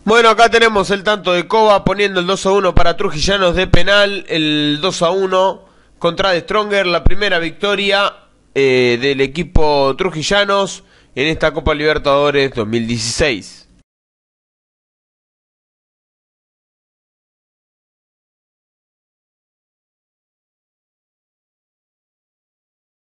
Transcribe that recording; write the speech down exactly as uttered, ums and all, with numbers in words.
Bueno, acá tenemos el tanto de Cova poniendo el dos a uno para Trujillanos de penal, el dos a uno contra The Stronger, la primera victoria eh, del equipo Trujillanos en esta Copa Libertadores dos mil dieciséis.